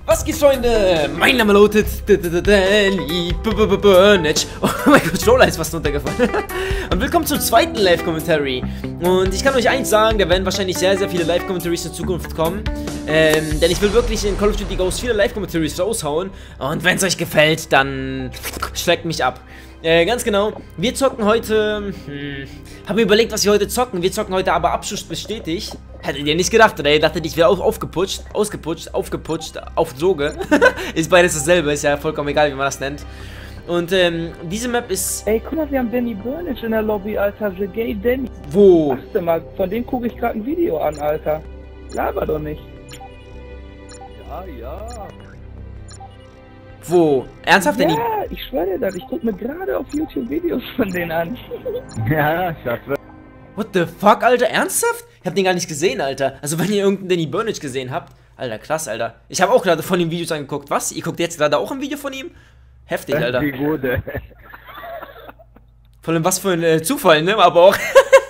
Was geht, Freunde? Mein Name lautet Danny Burnage. Oh, mein Controller ist fast runtergefallen. Und willkommen zum zweiten Live-Commentary. Und ich kann euch eins sagen, da werden wahrscheinlich sehr, sehr viele Live-Commentaries in Zukunft kommen. Denn ich will wirklich in Call of Duty Ghosts viele Live-Commentaries raushauen. Und wenn es euch gefällt, dann schlägt mich ab. Ganz genau. Wir zocken heute. Haben mir überlegt, was wir heute zocken. Wir zocken heute aber Abschuss bestätigt. Hättet ihr nicht gedacht, oder? Ihr dachtet, ich wäre aufgeputscht, auf Droge. Ist beides dasselbe, ist ja vollkommen egal, wie man das nennt. Und diese Map ist. Ey, guck mal, wir haben Danny Burnage in der Lobby, Alter. The Gay Danny. Wo? Achte mal, von dem gucke ich gerade ein Video an, Alter. Laber doch nicht. Ja. Wo? Ernsthaft, Danny? Ja, ich schwöre dir das. Ich gucke mir gerade auf YouTube Videos von denen an. Ja, Schatz. What the fuck, Alter? Ernsthaft? Ich hab den gar nicht gesehen, Alter. Also, wenn ihr irgendeinen Danny Burnage gesehen habt. Alter, krass, Alter. Ich habe auch gerade von ihm Videos angeguckt. Was? Ihr guckt jetzt gerade auch ein Video von ihm? Heftig, Alter. Die gute. Vor allem was für ein Zufall, ne? Aber auch.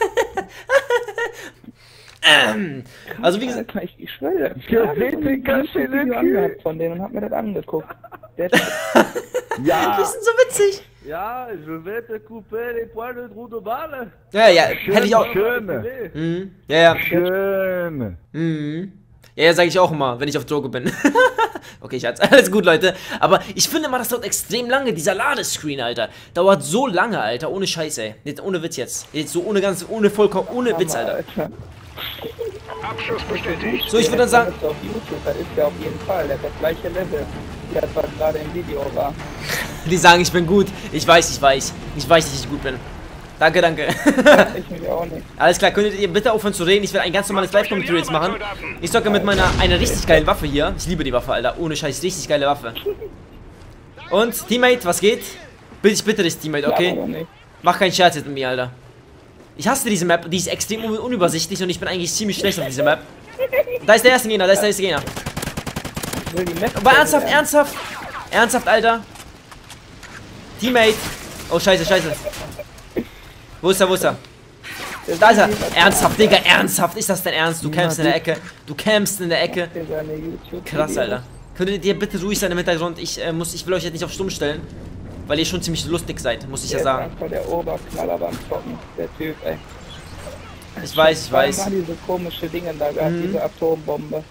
Also, wie gesagt. Alter, ich schwöre dir. Ich Ja, habe seht ihr, ein ganz schön Video okay. angehört von denen und hab mir das angeguckt. Der Ja. Die sind so witzig. Ja, je vais te couper les poils de trou de balle. Ja, hätte ich auch. Schön. Mhm. Ja. Schön. Mhm. Ja, sage ich auch immer, wenn ich auf Droge bin. Okay, Schatz, alles gut, Leute. Aber ich finde mal, das dauert extrem lange, dieser Ladescreen, Alter. Dauert so lange, Alter, ohne Scheiße, ey. Jetzt ohne Witz jetzt. Jetzt so ohne Witz, Alter. Abschuss bestätigt. So, ich würde dann sagen. Das ist auf YouTube, das ist ja auf jeden Fall. Der hat das gleiche Level, wie das, was gerade im Video war. Die sagen, ich bin gut. Ich weiß. Ich weiß, dass ich gut bin. Danke. Ich mich auch nicht. Alles klar, könntet ihr bitte aufhören zu reden? Ich will ein ganz normales Live-Commentary jetzt machen. Ich zocke mit einer richtig geilen Waffe hier. Ich liebe die Waffe, Alter. Ohne Scheiß, richtig geile Waffe. Und, Teammate, was geht? Ich bitte dich, Teammate, Aber okay? doch nicht. Mach keinen Scherz jetzt mit mir, Alter. Ich hasse diese Map, die ist extrem unübersichtlich und ich bin eigentlich ziemlich schlecht auf diese Map. Da ist der erste Gegner, Ich will die Map Aber ernsthaft, Alter. Teammate. Oh, scheiße. Wo ist er? Da ist er. Ernsthaft, Digga, ernsthaft. Ist das dein Ernst? Du campst in der Ecke. Krass, Alter. Könntet ihr bitte ruhig sein im Hintergrund? Ich will euch jetzt nicht auf Stumm stellen. Weil ihr schon ziemlich lustig seid, muss ich ja sagen. Einfach der Oberknaller beim Zocken, der Typ, ey. Ich weiß. War diese komische Dinge da gehabt, diese Atombombe.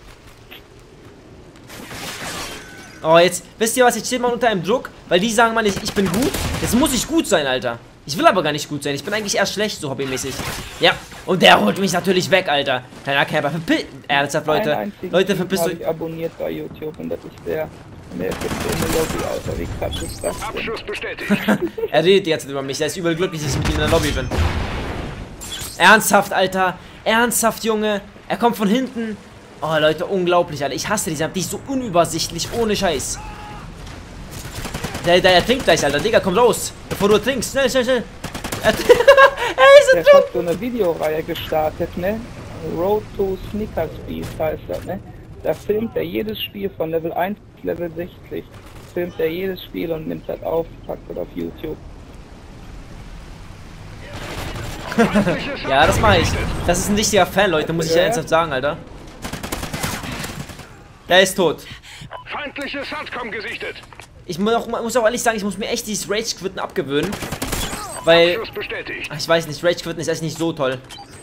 Oh, jetzt, wisst ihr was, jetzt steht man unter einem Druck, weil die sagen, Mann, ich bin gut. Jetzt muss ich gut sein, Alter. Ich will aber gar nicht gut sein, ich bin eigentlich eher schlecht, so hobbymäßig. Ja, und der holt mich natürlich weg, Alter. Kleiner Camper, ernsthaft, Leute. Leute, verpisst euch. Ich abonniert bei YouTube und das ist der effektive Lobby, Alter. Wie krass ist das denn? Abschuss bestätigt. Er redet jetzt über mich, er ist übel glücklich, dass ich mit ihm in der Lobby bin. Ernsthaft, Alter. Ernsthaft, Junge. Er kommt von hinten. Oh, Leute, unglaublich, Alter. Ich hasse diese Map, die ist so unübersichtlich, ohne Scheiß. Der trinkt gleich, Alter. Digga, komm raus. Bevor du trinkst. Schnell. Er ist Der hat so eine Videoreihe gestartet, ne? Road to Sneakers Beast heißt das, ne? Da filmt er jedes Spiel von Level 1 bis Level 60. Filmt er jedes Spiel und nimmt das auf, packt das auf YouTube. Ja, das mache ich. Das ist ein richtiger Fan, Leute, muss ich ja ernsthaft sagen, Alter. Der ist tot. Feindliches Satcom gesichtet. Ich muss auch ehrlich sagen, ich muss mir echt dieses Rage-Quitten abgewöhnen. Weil, Abschuss bestätigt. ich weiß nicht, Rage-Quitten ist echt nicht so toll.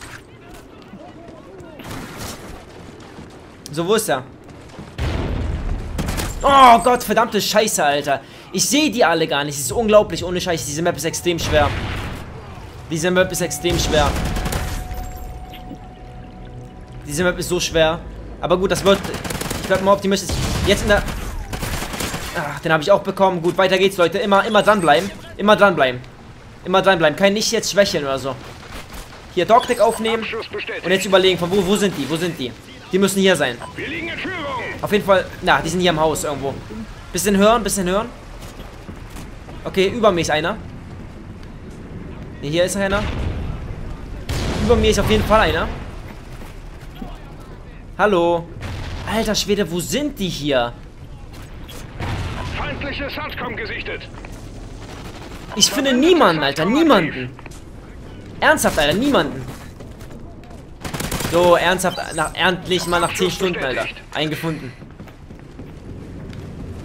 So, wo ist er? Oh Gott, verdammte Scheiße, Alter. Ich sehe die alle gar nicht. Es ist unglaublich, ohne Scheiße. Diese Map ist extrem schwer. Diese Map ist so schwer. Aber gut, das wird... Ich werde mal optimistisch. Jetzt in der... Ach, den habe ich auch bekommen. Gut, weiter geht's, Leute. Immer dranbleiben. Immer dranbleiben. Kein nicht jetzt schwächeln oder so. Hier, Dogtag aufnehmen. Abschuss bestätigt. Und jetzt überlegen, von wo sind die? Die müssen hier sein. Wir liegen in Führung. Auf jeden Fall, na, die sind hier im Haus irgendwo. Bisschen hören. Okay, über mir ist einer. Ne, hier ist einer. Über mir ist auf jeden Fall einer. Hallo. Alter Schwede, wo sind die hier? Feindliches Satcom gesichtet. Ich finde niemanden, Alter, niemanden. Ernsthaft, Alter, niemanden. So, ernsthaft, endlich mal nach 10 Stunden, Alter. Eingefunden.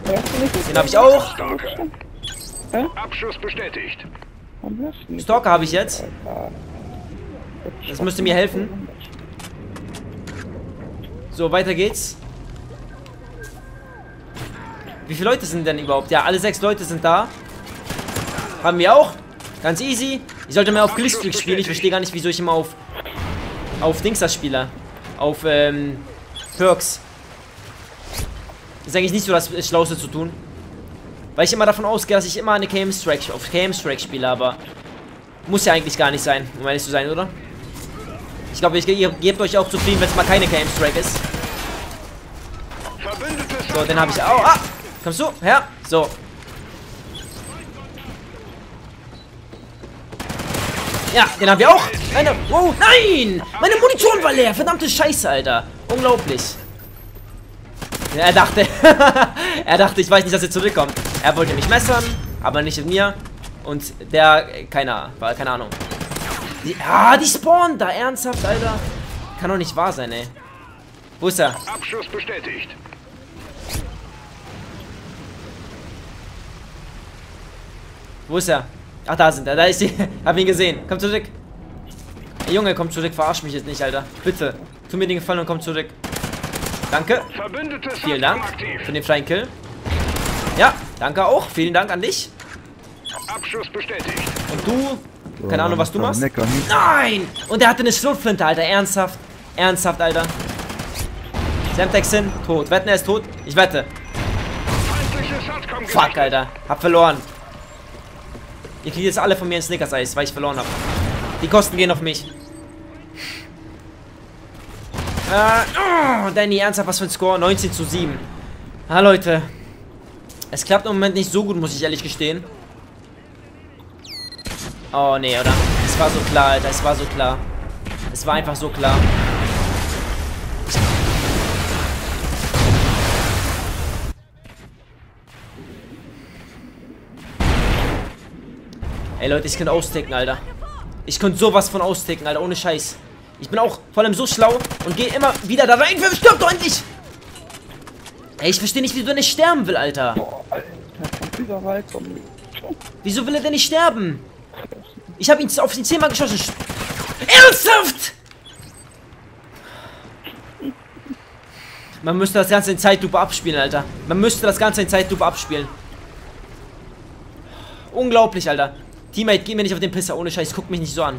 Hörst du nicht? Den habe ich auch. Stalker. Hä? Abschuss bestätigt. Warum hörst du nicht? Stalker habe ich jetzt. Alter. Das müsste mir helfen. So, weiter geht's. Wie viele Leute sind denn überhaupt? Ja, alle 6 Leute sind da. Haben wir auch. Ganz easy. Ich sollte mehr auf Glücksstück spielen. Ich verstehe gar nicht, wieso ich immer auf Dings das spiele. Auf, Perks. Ist eigentlich nicht so das Schlauste zu tun. Weil ich immer davon ausgehe, dass ich immer eine auf KM-Strike spiele, aber muss ja eigentlich gar nicht sein, um ehrlich zu sein, oder? Ich glaube, ihr gebt euch auch zufrieden, wenn es mal keine KM-Strike ist. So, den habe ich auch. Ah! Kommst du? Her? So. Ja, den haben wir auch. Oh, nein! Meine Munition war leer. Verdammte Scheiße, Alter. Unglaublich. Ja, er dachte, ich weiß nicht, dass er zurückkommt. Er wollte mich messern, aber nicht mit mir. Und der, keine Ahnung. Die spawnen da, ernsthaft, Alter. Kann doch nicht wahr sein, ey. Wo ist er? Abschuss bestätigt. Wo ist er? Ach, da sind er. Da ist sie. Hab ihn gesehen. Komm zurück. Ey, Junge, komm zurück. Verarsch mich jetzt nicht, Alter. Bitte. Tu mir den Gefallen und komm zurück. Danke. Vielen Dank für den freien Kill. Ja, danke auch. Vielen Dank an dich. Abschuss bestätigt. Und du? Keine Ahnung, was du machst. Nein! Und er hatte eine Schrotflinte, Alter. Ernsthaft. Ernsthaft, Alter. Semtex hin. Tot. Wetten, er ist tot? Ich wette. Fuck, Alter. Hab verloren. Ihr kriegt jetzt alle von mir ein Snickers-Eis, weil ich verloren habe. Die Kosten gehen auf mich. Danny, ernsthaft, was für ein Score? 19:7. Ah, Leute. Es klappt im Moment nicht so gut, muss ich ehrlich gestehen. Oh, nee, oder? Es war so klar, Alter. Es war so klar. Es war einfach so klar. Ey, Leute, ich kann austicken, Alter. Ich könnte sowas von austicken, Alter. Ohne Scheiß. Ich bin auch vor allem so schlau und gehe immer wieder da rein. Stirb doch endlich! Ey, ich verstehe nicht, wieso er nicht sterben will, Alter. Boah, Alter, von überall kommen. Wieso will er denn nicht sterben? Ich habe ihn auf ihn 10-mal geschossen. Ernsthaft? Man müsste das Ganze in Zeitlupe abspielen, Alter. Man müsste das Ganze in Zeitlupe abspielen. Unglaublich, Alter. Teammate, geh mir nicht auf den Pisser. Ohne Scheiß, guck mich nicht so an.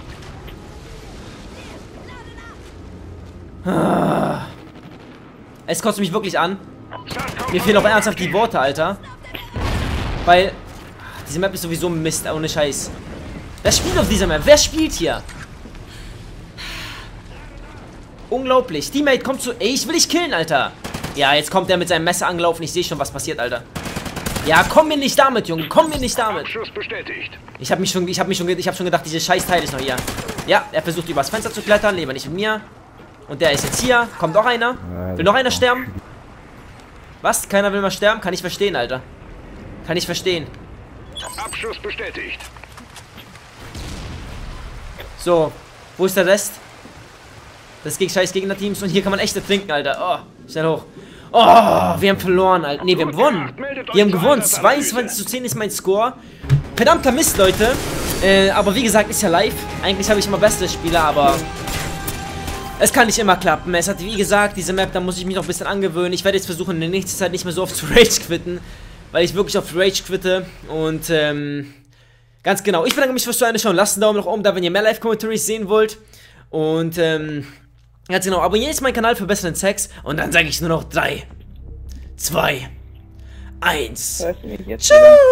Es kotzt mich wirklich an. Mir fehlen auch ernsthaft die Worte, Alter. Weil diese Map ist sowieso Mist, ohne Scheiß. Wer spielt auf dieser Map? Wer spielt hier? Unglaublich. Teammate, komm zu... Ey, ich will dich killen, Alter. Ja, jetzt kommt er mit seinem Messer angelaufen. Ich sehe schon, was passiert, Alter. Ja, komm mir nicht damit, Junge. Komm mir nicht damit. Abschuss bestätigt. Ich hab schon gedacht, dieses scheiß Teil ist noch hier. Ja, er versucht übers Fenster zu klettern, lieber nicht mit mir. Und der ist jetzt hier. Kommt auch einer. Will noch einer sterben? Was? Keiner will mal sterben? Kann ich verstehen, Alter. Kann ich verstehen. Abschuss bestätigt. So, wo ist der Rest? Das ist gegen scheiß Gegnerteams und hier kann man echt trinken, Alter. Oh, schnell hoch. Oh, wir haben verloren, Alter. Ne, wir haben gewonnen. Wir haben gewonnen. 22:10 ist mein Score. Verdammter Mist, Leute. Aber wie gesagt, ist ja live. Eigentlich habe ich immer bessere Spieler, aber es kann nicht immer klappen. Es hat, wie gesagt, diese Map, da muss ich mich noch ein bisschen angewöhnen. Ich werde jetzt versuchen, in der nächsten Zeit nicht mehr so oft zu Rage quitten, weil ich wirklich auf Rage quitte. Und, ganz genau. Ich bedanke mich fürs Zuschauen. Lasst einen Daumen nach oben da, wenn ihr mehr Live-Commentaries sehen wollt. Und, ganz genau. Abonniert jetzt meinen Kanal für besseren Sex. Und dann sage ich nur noch 3, 2, 1. Hörst du mich jetzt? Tschüss!